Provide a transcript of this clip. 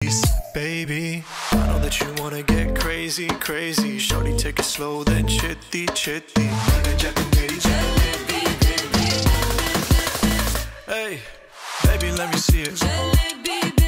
please. Baby, I know that you wanna get crazy, crazy. Shorty, take it slow, then chitty, chitty. Hey, baby, let me see it.